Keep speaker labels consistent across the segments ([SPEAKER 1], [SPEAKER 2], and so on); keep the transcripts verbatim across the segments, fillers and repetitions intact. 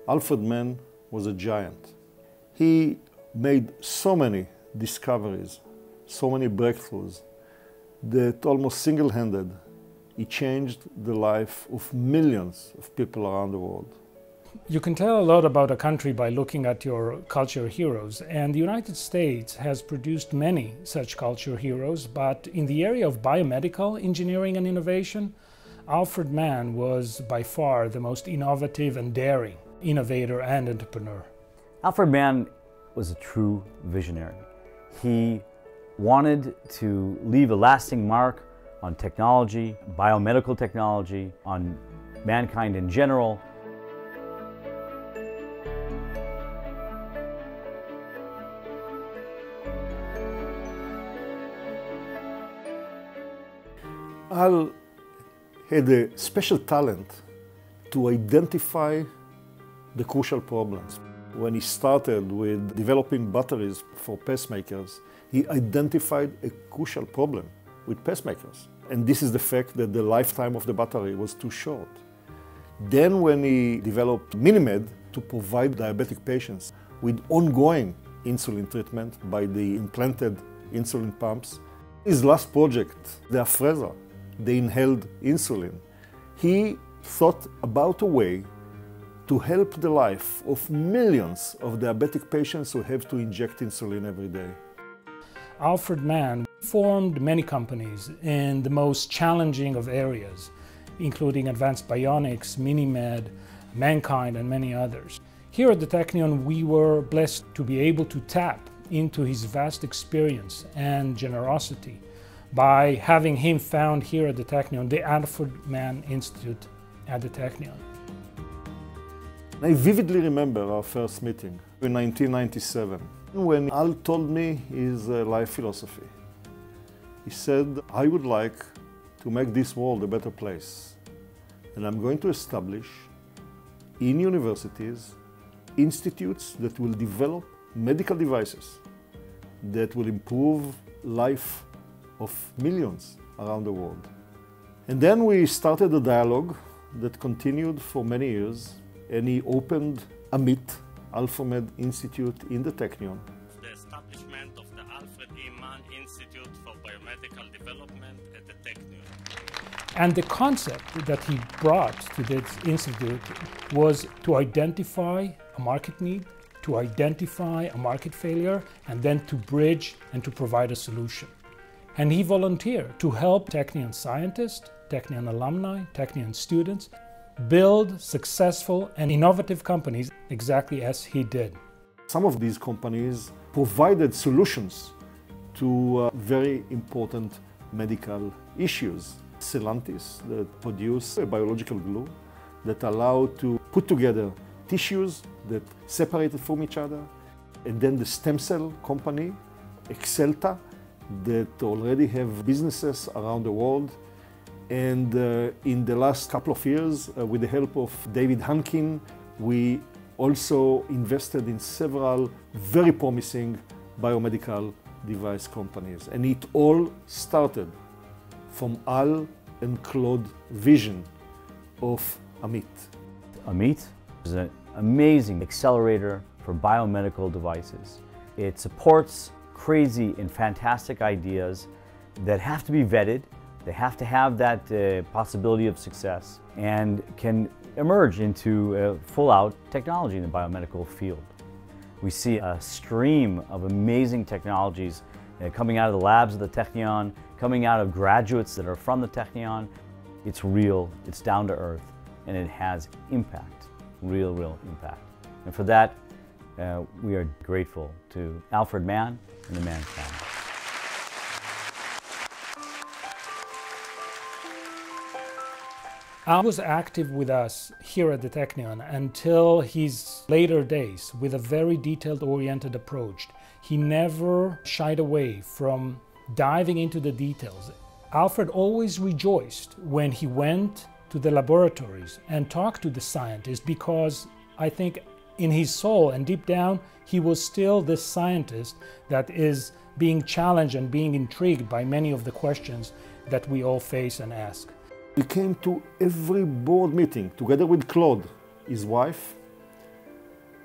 [SPEAKER 1] Alfred Mann was a giant. He made so many discoveries, so many breakthroughs, that almost single-handed, he changed the life of millions of people around the world.
[SPEAKER 2] You can tell a lot about a country by looking at your culture heroes, and the United States has produced many such culture heroes, but in the area of biomedical engineering and innovation, Alfred Mann was by far the most innovative and daring innovator and entrepreneur.
[SPEAKER 3] Alfred Mann was a true visionary. He wanted to leave a lasting mark on technology, biomedical technology, on mankind in general.
[SPEAKER 1] Al had a special talent to identify the crucial problems. When he started with developing batteries for pacemakers, he identified a crucial problem with pacemakers. And this is the fact that the lifetime of the battery was too short. Then when he developed Minimed to provide diabetic patients with ongoing insulin treatment by the implanted insulin pumps, his last project, the Afrezza, the inhaled insulin, he thought about a way to help the life of millions of diabetic patients who have to inject insulin every day.
[SPEAKER 2] Alfred Mann formed many companies in the most challenging of areas, including advanced bionics, Minimed, Mankind, and many others. Here at the Technion, we were blessed to be able to tap into his vast experience and generosity by having him found here at the Technion, the Alfred Mann Institute at the Technion.
[SPEAKER 1] I vividly remember our first meeting in nineteen ninety-seven, when Al told me his uh, life philosophy. He said, I would like to make this world a better place, and I'm going to establish in universities institutes that will develop medical devices that will improve life of millions around the world. And then we started a dialogue that continued for many years, and he opened A M I T, Alfred Mann Institute in the Technion.
[SPEAKER 4] The establishment of the Alfred E. Mann Institute for Biomedical Development at the Technion.
[SPEAKER 2] And the concept that he brought to this institute was to identify a market need, to identify a market failure, and then to bridge and to provide a solution. And he volunteered to help Technion scientists, Technion alumni, Technion students build successful and innovative companies exactly as he did.
[SPEAKER 1] Some of these companies provided solutions to uh, very important medical issues. Stellantis, that produce a biological glue that allow to put together tissues that separated from each other. And then the stem cell company, Excelta, that already have businesses around the world. And uh, in the last couple of years, uh, with the help of David Hankin, we also invested in several very promising biomedical device companies. And it all started from Al and Claude vision of A M I T.
[SPEAKER 3] A M I T is an amazing accelerator for biomedical devices. It supports crazy and fantastic ideas that have to be vetted. They have to have that uh, possibility of success and can emerge into a full-out technology in the biomedical field. We see a stream of amazing technologies uh, coming out of the labs of the Technion, coming out of graduates that are from the Technion. It's real, it's down to earth, and it has impact, real, real impact. And for that, uh, we are grateful to Alfred Mann and the Mann family.
[SPEAKER 2] Al was active with us here at the Technion until his later days with a very detailed-oriented approach. He never shied away from diving into the details. Alfred always rejoiced when he went to the laboratories and talked to the scientists, because I think in his soul and deep down, he was still this scientist that is being challenged and being intrigued by many of the questions that we all face and ask.
[SPEAKER 1] He came to every board meeting together with Claude, his wife,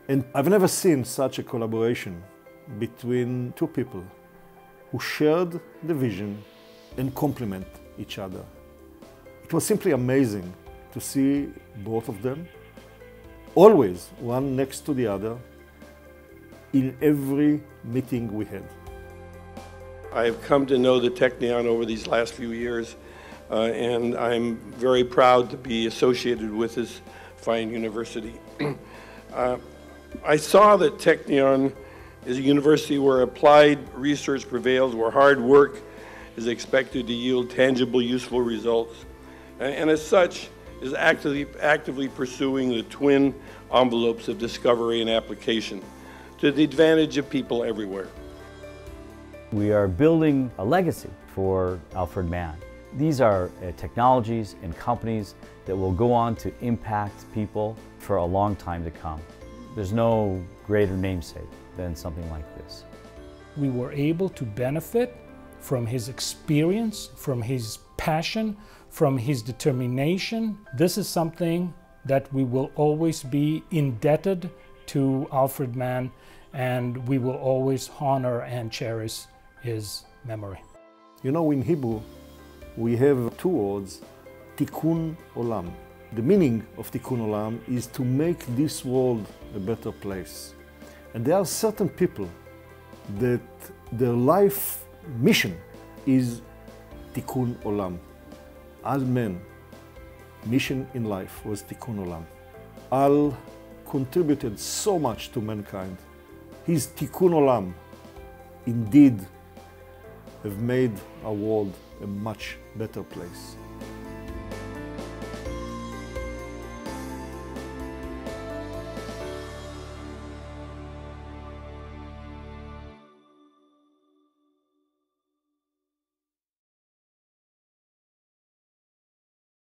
[SPEAKER 1] And I've never seen such a collaboration between two people who shared the vision and complement each other. It was simply amazing to see both of them, always one next to the other, in every meeting we had.
[SPEAKER 5] I've come to know the Technion over these last few years, uh, and I'm very proud to be associated with this fine university. uh, I saw that Technion is a university where applied research prevails, where hard work is expected to yield tangible, useful results, and, and as such is actively, actively pursuing the twin envelopes of discovery and application to the advantage of people everywhere.
[SPEAKER 3] We are building a legacy for Alfred Mann. These are uh, technologies and companies that will go on to impact people for a long time to come. There's no greater namesake than something like this.
[SPEAKER 2] We were able to benefit from his experience, from his passion, from his determination. This is something that we will always be indebted to Alfred Mann, and we will always honor and cherish his memory.
[SPEAKER 1] You know, in Hebrew, we have two words, tikkun olam. The meaning of tikkun olam is to make this world a better place. And there are certain people that their life mission is tikkun olam. Al Mann mission in life was tikkun olam. Al contributed so much to mankind. His tikkun olam indeed have made our world a much better place.